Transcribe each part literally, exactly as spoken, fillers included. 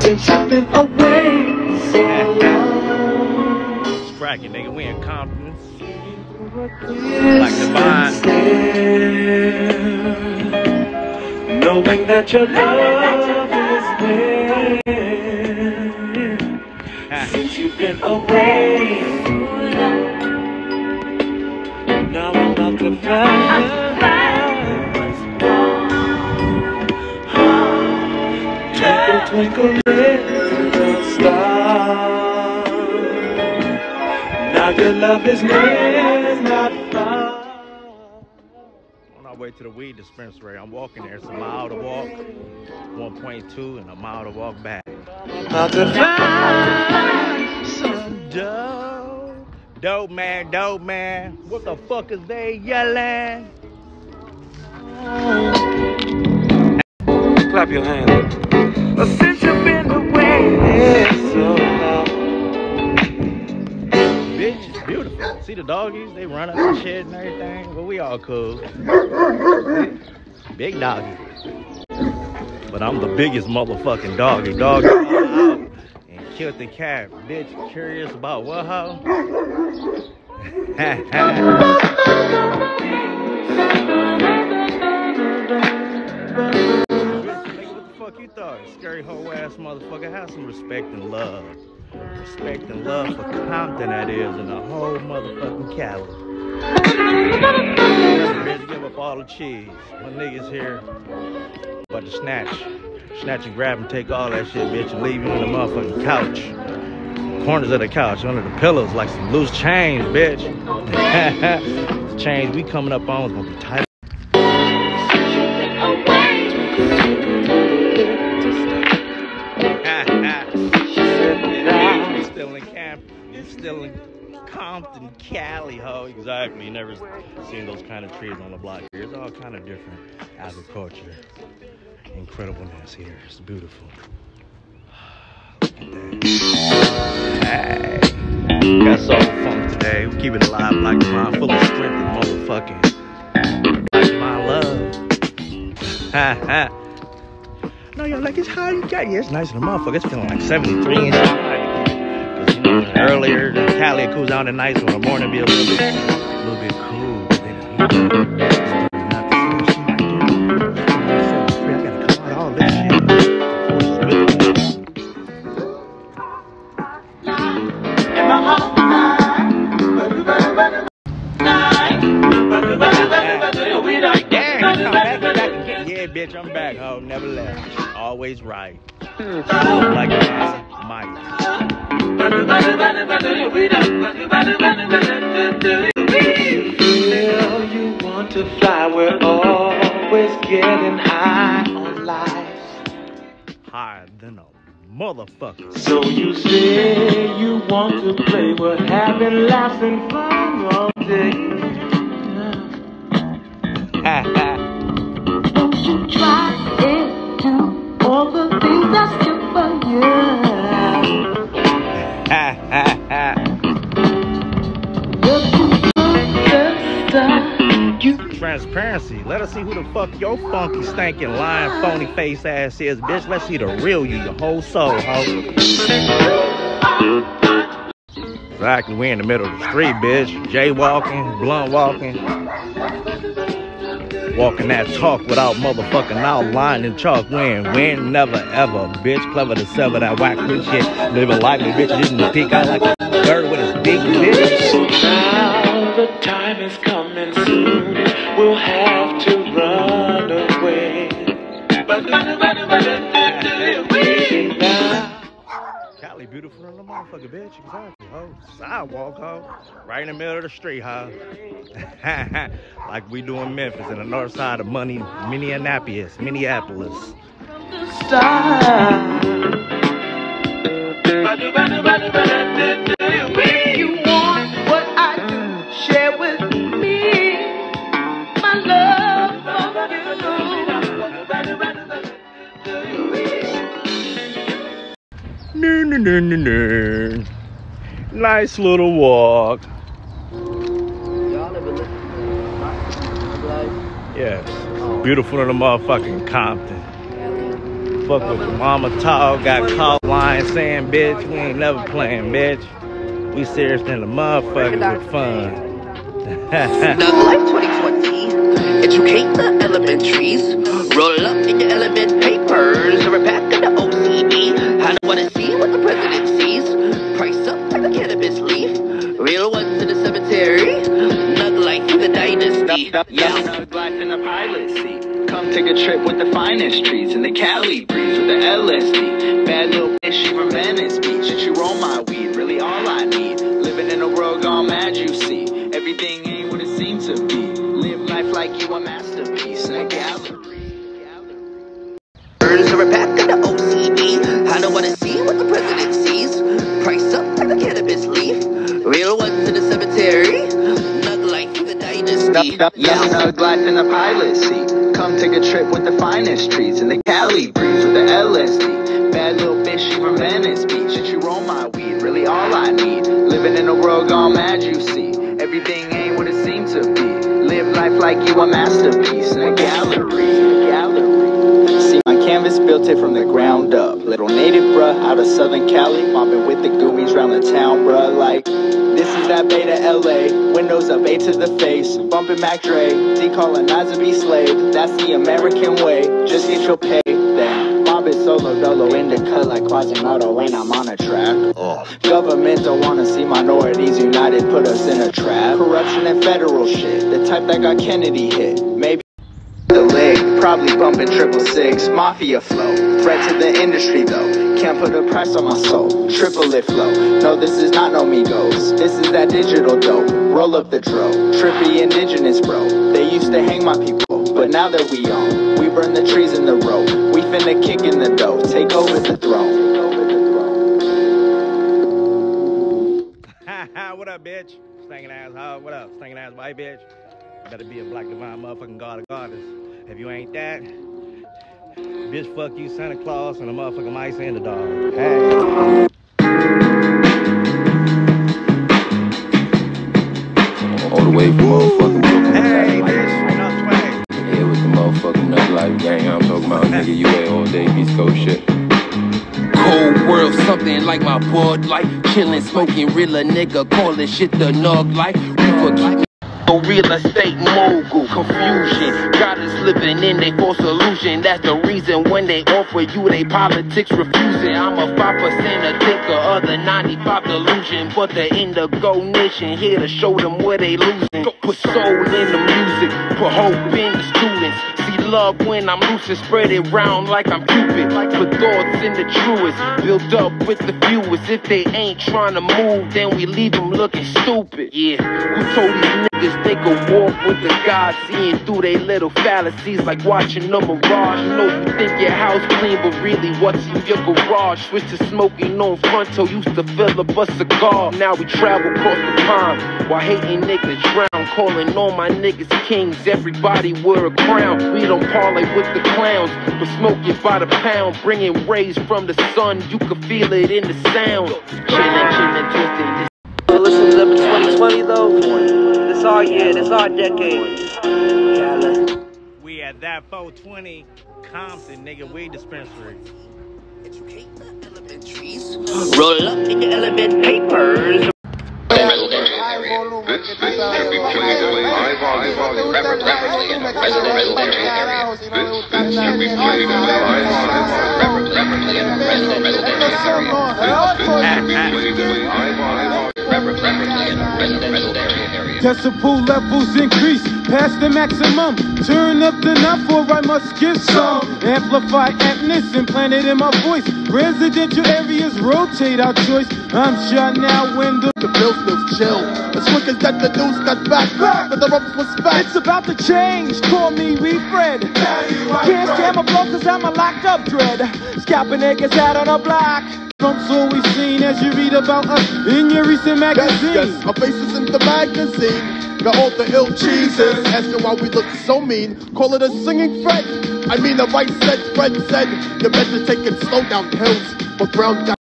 since you've been away so long. It's cracking, nigga. We in Compton. Like the vine. Knowing that your love is there since you've been away. Now I'm about to find twinkle, twinkle, little star. Now your love is near, not far. On our way to the weed dispensary, I'm walking there. It's a mile to walk, one point two, and a mile to walk back. About to find Some dope, dope man, dope man. What the fuck is they yelling? clap your hands. But since you've been away, yeah, so long. Bitch, it's beautiful. See the doggies? They run up and shit and everything. But we all cool. Big doggy. But I'm the biggest motherfucking doggy. Doggy all out and killed the cat. Bitch, curious about what, hoe? What you thought? Scary whole ass motherfucker. Have some respect and love. Respect and love for Compton, that is, and the whole motherfucking Cali. Bitch, give up all the cheese. My niggas here about to snatch. Snatch and grab and take all that shit, bitch, and leave you on the motherfucking couch. Corners of the couch, under the pillows, like some loose change, bitch. The change we coming up on is gonna be tight. Still in camp, still in Compton, Cali, ho. Exactly. You never seen those kind of trees on the block here. It's all kind of different agriculture. Incredibleness here. It's beautiful. Look at that. Hey. Got soul funk today. We keep it alive, like mine, full of strength and motherfucking like my love. Ha ha. No, yo, like it's how you got. Yeah, it's nice in the motherfucker. It's feeling like seventy-three and shit. Earlier, the Cali it cools down at night, so in the morning be a little bit, a little bit cool. But then I gotta come out all this shit. Yeah, bitch, I'm back, ho. Never left. Always right. Like a mic. Feel you want to fly, we're always getting high on life. Higher than a motherfucker. So you say you want to play, we're having laughs and fun all day. Don't you try it too, all the things that's good for you. Transparency. Let us see who the fuck your funky, stinking, lying, phony face ass is, bitch. Let's see the real you, your whole soul, ho. Exactly, we in the middle of the street, bitch. Jaywalking, blunt walking. Walking that talk without motherfucking outline and chalk. Win, win, never ever, bitch. Clever to sever that whack new shit. Living life, bitch. Didn't peek out like a bird with his big bitch. Now the time is coming soon. We'll have to run away. Cali beautiful than the motherfucker, bitch. Exactly, ho. Sidewalk, ho. Right in the middle of the street, ho. Like we do in Memphis, in the north side of money, Minneapolis, Minneapolis. Stop. You want what I do, share with me my love for you. No, no, no, no, no. Nice little walk. Yes. Beautiful in the motherfucking Compton. fuck with your mama talk. Got caught lying saying, bitch, we ain't never playing, bitch. We serious than the motherfuckers with fun. Nug Life twenty twenty. Educate the elementaries. Roll up in your element papers. Or a pack of the O C D. I don't wanna see what the president sees. Price up like a cannabis leaf. Real ones in the cemetery. Nug Life in the dynasty. Yeah, Nug Life in the pilot seat. Come take a trip with the finest trees in the Cali breeze with the L S D. Bad little bitch, she from Venice Beach. And she roll my weed, really all I need. Living in a world gone mad, you see. Everything ain't what it seems to be. Live life like you a masterpiece in a gallery. Or a pack of the O C D. I don't wanna see what the president sees. Price up like a cannabis leaf. Real ones in the cemetery. Nug Life in the dynasty. Yeah, Nug Life in the pilot seat. Come take a trip with the finest trees in the Cali breeze with the L S D. Bad little bitch, she from Venice Beach. And she roll my weed, really all I need. Living in a world gone mad, you see. Everything ain't what it seems to be. Live life like you a masterpiece in a gallery. Gallery. See, my canvas built it from the ground up. Little native bruh out of Southern Cali. Mobbing with the goomies round the town, bruh. Like, this is that Beta L A. Windows up, A to the face. Bumping Mac Dre. Decolonize or be slave. That's the American way. Just get your pay. Then mob it solo dolo in the cut like Quasimodo when I'm on a track. Oh. Government don't wanna see minorities united, put us in a trap. Corruption and federal shit. The type that got Kennedy hit. Maybe the leg, probably bumping triple six. Mafia flow. Threat to the industry though. Can't put a price on my soul. Triple it flow. No, this is not no Migos. This is that digital dope. Roll up the dro. Trippy indigenous bro. They used to hang my people, but now that we on, we burn the trees in the row. We finna kick in the dough. Take over the throne. What up, bitch? Stinking ass hog. What up? Stinking ass white bitch. You better be a black divine motherfucking god of goddess. If you ain't that, bitch, fuck you, Santa Claus, and a motherfucking mice and the dog. Hey. All the way from motherfucking Brooklyn. Hey, bitch, straight up swag. Yeah, with the motherfucking Nug Life gang. I'm talking about nigga U A all day, East Coast shit. Cold world, something like my Bud Light. Chillin', smoking, real a nigga, callin' shit the Nug Life. We forget no real estate mogul. Confusion, got us living in they false illusion. That's the reason when they offer you they politics refusing. I'm a five percent a thinker of the ninety-five delusion. But the indigo nation here to show them where they losing. Put soul in the music, put hope in the students. Love when I'm loose and spread it round like I'm Cupid. Put thoughts in the truest, build up with the fewest. If they ain't trying to move, then we leave them looking stupid. Yeah, who told these niggas they could walk with the God, seeing through they little fallacies like watching a mirage. You know you think your house clean, but really what's in your garage? Switch to smoking on fronto, used to fill up a cigar. Now we travel across the pond while hating niggas drown. Calling all my niggas kings, everybody wear a crown. We don't parlay with the clowns, but smoke it by the pound. Bringing rays from the sun, you can feel it in the sound. Chillin', chillin', twistin'. Listen to them in twenty twenty though. This our year, this our decade. We at that four twenty Compton, nigga, weed dispensary. Educate the elementaries. Roll up in your element papers. This thing should be played in high volume, preferably in a residential area. This thing should be played in high volume, preferably in a residential area. This thing should be played in high volume, preferably in a residential area. Decibel levels increase past the maximum. Turn up the knob for I must give some. Amplify aptness implanted in my voice. Residential areas rotate our choice. I'm shot now when the The bill feels chill. As quick as that the news got back, but the ropes was fat. It's about to change, call me Refred. Can't stand my flow cause I'm a locked up dread. Scalping niggas out on a block. Trump's always seen as you read about us in your recent magazine. Yes, yes, our faces in the magazine. Got all the ill cheeses. Asking why we look so mean. Call it a singing Fred. I mean the right said, Fred said. You better take it slow down hills, but brown down.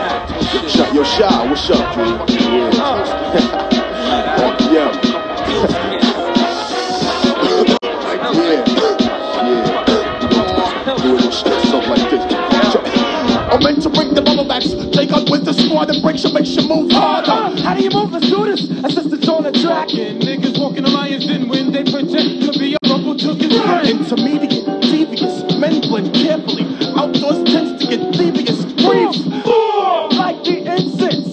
Yo, Shy, what's up, dude? Yeah. Yeah. harder breaks you, makes you move harder. How do you move? Let's do this. Assistants on the track. And niggas walking alliance then when they pretend to be a Uncle Tookie's friend. Intermediate, devious, men blend carefully. Outdoors tends to get devious. Briefs, like the incense.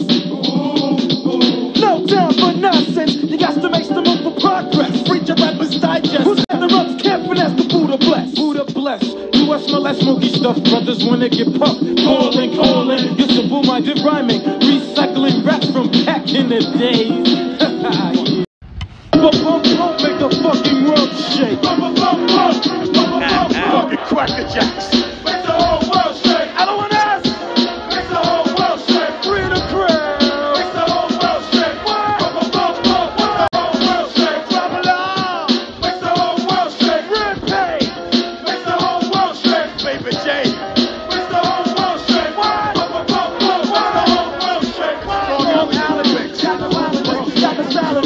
No time for nonsense. You got to make some move for progress. Read your Rapper's Digest. Who's at the ropes can't finesse the Buddha bless. Buddha bless. You us smell that smoky stuff. Brothers wanna get puffed. Calling, calling. You're simple-minded rhyming. Recycling raps from back in the days. Bump, bump, bump, make the fucking world shake. Bump, bump, bump, bump, bump, bump, fucking Cracker Jacks. Make the whole world shake. I don't want us. Make the whole world shake. Free the crowd. Make the whole world shake. What? Bump, bump, bump, bump, make the whole world shake. Drop it on. Make the whole world shake. Red pay. Make the whole world shake. Baby J. Make the whole world shake. What? Bump, bump, bump, bump, make the whole world shake. Strong Alex. Got the salad. Got the salad.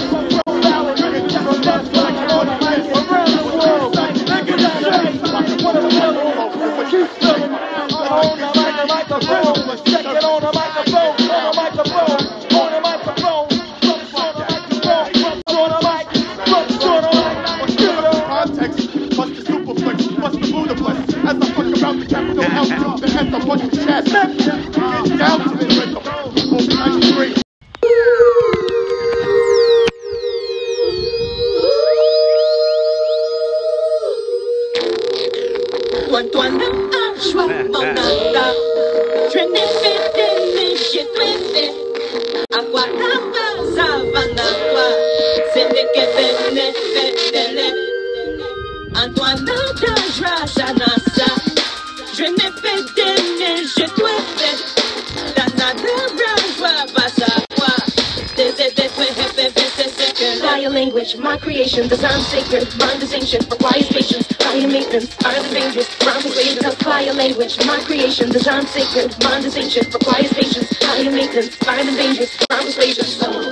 Language, my creation, design sacred, mind is ancient, requires patience, higher maintenance, fire the dangerous, round the way to fire language, my creation, design sacred, mind is ancient, requires patience, higher maintenance, fire the dangerous, round the way to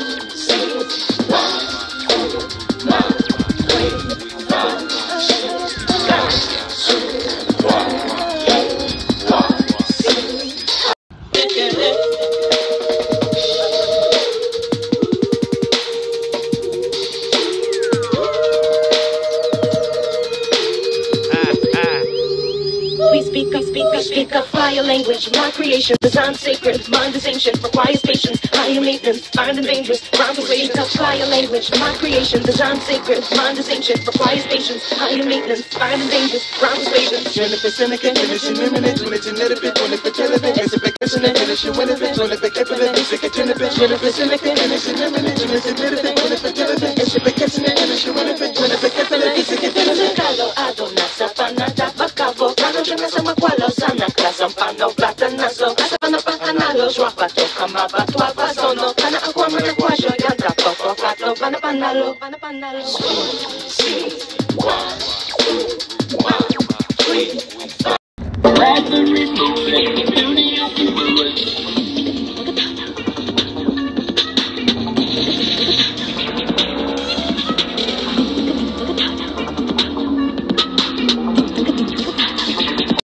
language, my creation, design sacred, mind is ancient, requires patience, higher maintenance, fire and dangerous, round the way to fire language, my creation, design sacred, mind is ancient, requires patience, higher maintenance, fire and dangerous, round the way to Jennifer Seneca, finishing imminent, when it's genetic, when it's relevant, it's a vacation, and finishing when it's when it's capable, it's a Jennifer Jennifer Seneca, finishing imminent, when it's genetic, when it's relevant, it's a vacation, and finishing when it's when it's capable, it's a Kalo adona sapana tabakavo, kano jana sama kwalo sana klasam pano platanazo, kasapana pakanalo, jwapato kamaba tuapazono, kana akwama na kwasho yanta poko kato, pana panalo, pana panalo. See, one.